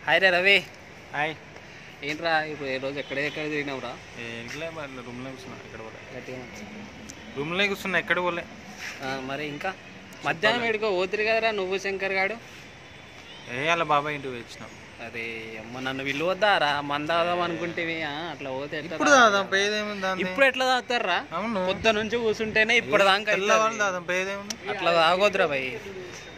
Hi రే Ravi. Hi. ఏంట్రా ఇప్పుడు ఏ రోజు ఎక్కడ తిరిగినావురా? ఇంట్లో రూమ్లో కూర్చున్నా, ఎక్కడ పోలే. గట్టిగా రూమ్లో కూర్చున్నా, ఎక్కడ పోలే. మరి ఇంకా మధ్యాహ్నం వేడుకో పోతురు కదరా నువ్వు శంకర్ గాడు? అలా బాబాయ్ ఇంటికి వచ్చినాం. అరే అమ్మ నన్ను విల్లు వద్దారా మందాదాం అనుకుంటేవి అట్లా పోతే ఇప్పుడు దాదాం పేదేముంది, ఇప్పుడు ఎట్లా తాగుతారా? అవును, పొద్దు నుంచి కూర్చుంటేనే ఇప్పుడు దాకా దాదాం పేదేముంది. అట్లా తాగొద్దురా భయ్.